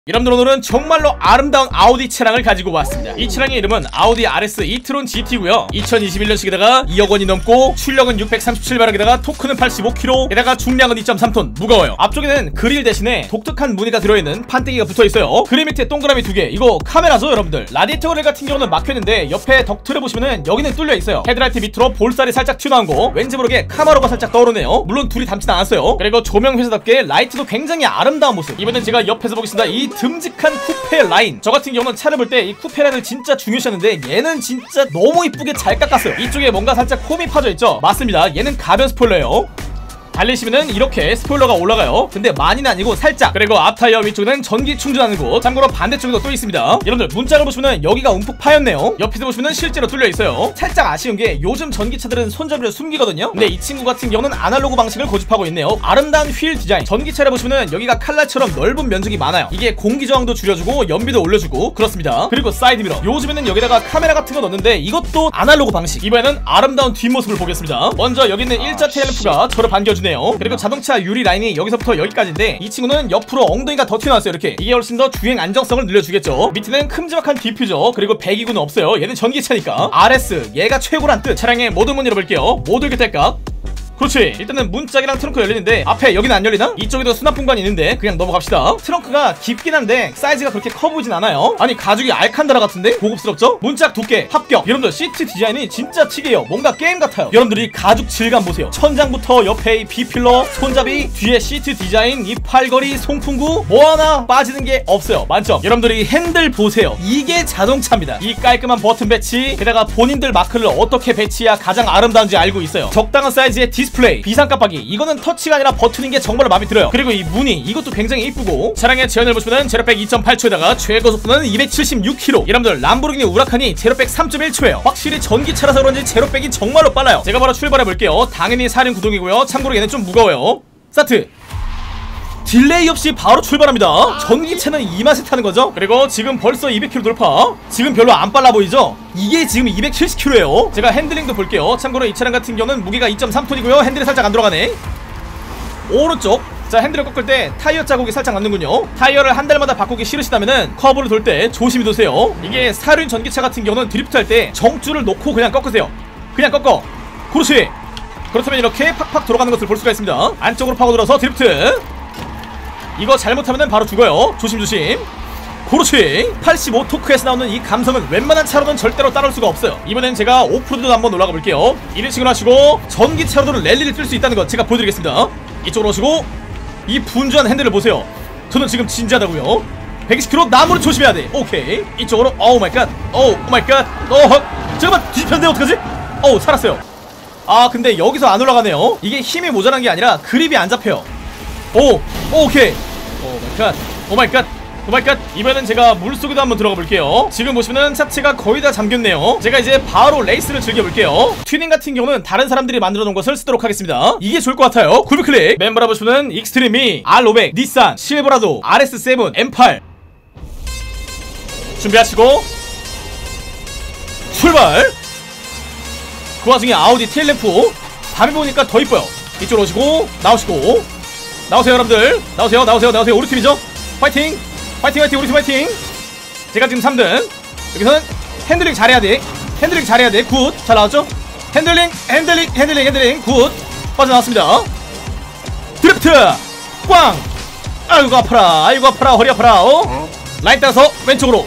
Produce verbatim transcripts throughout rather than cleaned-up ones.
여러분들, 오늘은 정말로 아름다운 아우디 차량을 가지고 왔습니다. 이 차량의 이름은 아우디 알에스 이트론 지티고요 이천이십일 년식에다가 이억 원이 넘고 출력은 육백삼십칠 마력에다가 토크는 팔십오 킬로그램, 게다가 중량은 이 점 삼 톤, 무거워요. 앞쪽에는 그릴 대신에 독특한 무늬가 들어있는 판때기가 붙어있어요. 그릴 밑에 동그라미 두 개, 이거 카메라죠 여러분들. 라디에이터 그릴 같은 경우는 막혀있는데 옆에 덕트를 보시면은 여기는 뚫려있어요. 헤드라이트 밑으로 볼살이 살짝 튀어나온 거, 왠지 모르게 카마로가 살짝 떠오르네요. 물론 둘이 닮진 않았어요. 그리고 조명 회사답게 라이트도 굉장히 아름다운 모습. 이번엔 제가 옆에서 보겠습니다. 이 듬직한 쿠페 라인, 저 같은 경우는 차를 볼 때 이 쿠페 라인을 진짜 중요시하는데 얘는 진짜 너무 이쁘게 잘 깎았어요. 이쪽에 뭔가 살짝 홈이 파져있죠? 맞습니다. 얘는 가변 스포일러예요. 달리시면은 이렇게 스포일러가 올라가요. 근데 많이는 아니고 살짝. 그리고 앞타이어 위쪽에는 전기 충전하는 곳, 참고로 반대쪽에도 또 있습니다. 여러분들, 문짝을 보시면은 여기가 움푹 파였네요. 옆에서 보시면은 실제로 뚫려 있어요. 살짝 아쉬운 게 요즘 전기차들은 손잡이를 숨기거든요. 근데 이 친구 같은 경우는 아날로그 방식을 고집하고 있네요. 아름다운 휠 디자인. 전기차를 보시면은 여기가 칼날처럼 넓은 면적이 많아요. 이게 공기 저항도 줄여주고 연비도 올려주고 그렇습니다. 그리고 사이드 미러, 요즘에는 여기다가 카메라 같은 거 넣는데 이것도 아날로그 방식. 이번에는 아름다운 뒷모습을 보겠습니다. 먼저 여기 있는 일자 테일램프가 저를 반겨주네요. 그리고 자동차 유리 라인이 여기서부터 여기까지인데 이 친구는 옆으로 엉덩이가 더 튀어나왔어요. 이렇게. 이게 훨씬 더 주행 안정성을 늘려주겠죠. 밑에는 큼지막한 디퓨저, 그리고 배기구는 없어요. 얘는 전기차니까. 알에스, 얘가 최고란 뜻. 차량의 모든 문 열어볼게요. 모두 교대각. 그렇지. 일단은 문짝이랑 트렁크 열리는데 앞에 여기는 안 열리나? 이쪽에도 수납 공간이 있는데 그냥 넘어갑시다. 트렁크가 깊긴 한데 사이즈가 그렇게 커 보이진 않아요. 아니, 가죽이 알칸다라 같은데? 고급스럽죠? 문짝 두께 합격. 여러분들, 시트 디자인이 진짜 특이해요. 뭔가 게임 같아요. 여러분들이 가죽 질감 보세요. 천장부터 옆에 이 B필러, 손잡이, 뒤에 시트 디자인, 이 팔걸이, 송풍구, 뭐 하나 빠지는 게 없어요. 만점. 여러분들이 핸들 보세요. 이게 자동차입니다. 이 깔끔한 버튼 배치, 게다가 본인들 마크를 어떻게 배치해야 가장 아름다운지 알고 있어요. 적당한 사이즈의 디스플레이, 플레이, 비상 깜빡이, 이거는 터치가 아니라 버튼인 게 정말로 마음에 들어요. 그리고 이 무늬, 이것도 굉장히 이쁘고. 차량의 제연을 보시면 제로백 이 점 팔 초에다가 최고 속도는 이백칠십육 킬로미터. 여러분들, 람보르기니 우라칸이 제로백 삼 점 일 초예요 확실히 전기차라서 그런지 제로백이 정말로 빨라요. 제가 바로 출발해 볼게요. 당연히 사륜 구동이고요. 참고로 얘는 좀 무거워요. 스타트. 딜레이 없이 바로 출발합니다. 전기차는 이 맛에 타는 거죠. 그리고 지금 벌써 이백 킬로미터 돌파. 지금 별로 안 빨라 보이죠? 이게 지금 이백칠십 킬로미터예요 제가 핸들링도 볼게요. 참고로 이 차량 같은 경우는 무게가 이 점 삼 톤이고요 핸들이 살짝 안 들어가네. 오른쪽. 자, 핸들을 꺾을 때 타이어 자국이 살짝 남는군요. 타이어를 한 달마다 바꾸기 싫으시다면은 커브를 돌 때 조심히 도세요. 이게 사륜 전기차 같은 경우는 드리프트 할 때 정줄을 놓고 그냥 꺾으세요. 그냥 꺾어. 그렇지. 그렇다면 이렇게 팍팍 돌아가는 것을 볼 수가 있습니다. 안쪽으로 파고들어서 드리프트. 이거 잘못하면 바로 죽어요. 조심조심. 그렇지. 팔십오 토크에서 나오는 이 감성은 웬만한 차로는 절대로 따라올 수가 없어요. 이번엔 제가 오프로드도 한번 올라가 볼게요. 이런 식으로 하시고 전기차로도 랠리를 뛸 수 있다는 거 제가 보여드리겠습니다. 이쪽으로 오시고 이 분주한 핸들을 보세요. 저는 지금 진지하다고요. 백이십 킬로미터 나무를 조심해야 돼. 오케이. 이쪽으로. 오우 마이 갓. 오우 마이 갓. 어, 잠깐만, 뒤집혔는데 어떡하지? 어우, 살았어요. 아, 근데 여기서 안 올라가네요. 이게 힘이 모자란 게 아니라 그립이 안 잡혀요. 오, 오, 오케이. 오 마이 갓. 오 마이 갓. 오 마이 갓. 이번엔 제가 물속에도 한번 들어가 볼게요. 지금 보시면은 차체가 거의 다 잠겼네요. 제가 이제 바로 레이스를 즐겨볼게요. 튜닝 같은 경우는 다른 사람들이 만들어 놓은 것을 쓰도록 하겠습니다. 이게 좋을 것 같아요. 굴비클릭. 멤버라 보시면은 익스트림이, 알 오백, 닛산, 실버라도, 알에스 세븐, 엠 팔. 준비하시고 출발. 그 와중에 아우디 테일램프 밤에 보니까 더 이뻐요. 이쪽으로 오시고 나오시고. 나오세요 여러분들. 나오세요 나오세요 나오세요. 우리 팀이죠. 파이팅 파이팅 파이팅. 우리 팀 파이팅. 제가 지금 삼 등. 여기서는 핸들링 잘해야 돼. 핸들링 잘해야 돼. 굿. 잘 나왔죠? 핸들링 핸들링 핸들링 핸들링 굿. 빠져나왔습니다. 드리프트 꽝. 아이고 아파라. 아이고 아파라. 허리 아파라. 어? 라인 따라서 왼쪽으로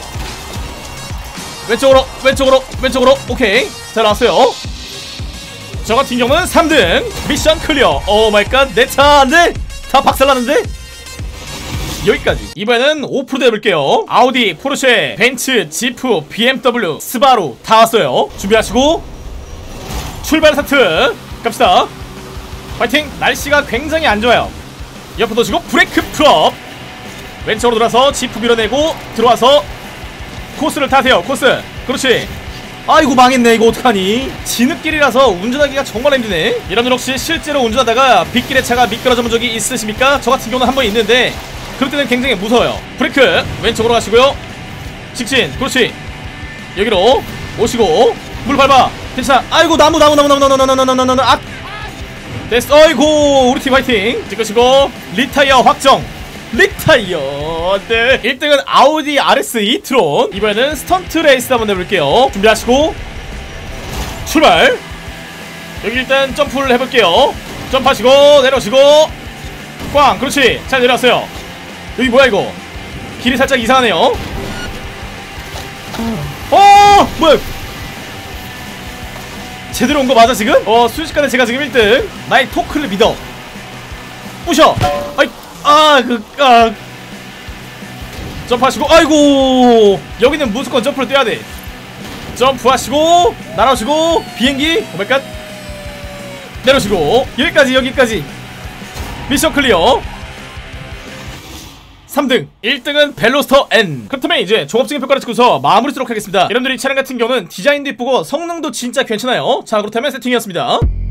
왼쪽으로 왼쪽으로 왼쪽으로. 오케이. 잘 나왔어요. 저 같은 경우는 삼 등. 미션 클리어. 오 마이 갓. 내 차 안돼. 다 박살나는데? 여기까지. 이번에는 오프로드 해볼게요. 아우디, 포르쉐, 벤츠, 지프, 비엠더블유, 스바루 다 왔어요. 준비하시고 출발 스타트. 갑시다. 파이팅. 날씨가 굉장히 안 좋아요. 옆으로 도시고 브레이크 풀업. 왼쪽으로 돌아서 지프 밀어내고 들어와서 코스를 타세요. 코스. 그렇지. 아이고 망했네. 이거 어떡하니. 진흙길이라서 운전하기가 정말 힘드네. 여러분, 혹시 실제로 운전하다가 빗길에 차가 미끄러져 본 적이 있으십니까? 저 같은 경우는 한 번 있는데 그럴 때는 굉장히 무서워요. 브레이크 왼쪽으로 가시고요. 직진. 그렇지. 여기로 오시고 물 밟아. 괜찮아. 아이고 나무 나무 나무 나무 나무 나무 나무 나무 나무. 아, 됐어. 어이구 우리 팀 화이팅. 찍으시고 리타이어 확정. 리타이어. 네. 일 등은 아우디 알에스 이트론. 이번에는 스턴트 레이스 한번 해볼게요. 준비하시고 출발. 여기 일단 점프를 해볼게요. 점프하시고 내려오시고 꽝. 그렇지. 잘 내려왔어요. 여기 뭐야 이거. 길이 살짝 이상하네요. 어 뭐야. 제대로 온 거 맞아 지금? 어 순식간에 제가 지금 일 등. 나의 토크를 믿어. 부셔. 아이 아그 아. 점프하시고 아이고. 여기는 무조건 점프를 뛰어야 돼. 점프하시고 날아오시고 비행기 오메갓 내려오시고 여기까지 여기까지. 미션 클리어. 삼 등. 일 등은 벨로스터 N. 그렇다면 이제 종합적인 평가를 찍고서 마무리 하도록 하겠습니다. 여러분들이 이 차량 같은 경우는 디자인도 이쁘고 성능도 진짜 괜찮아요. 자 그렇다면 세팅이었습니다.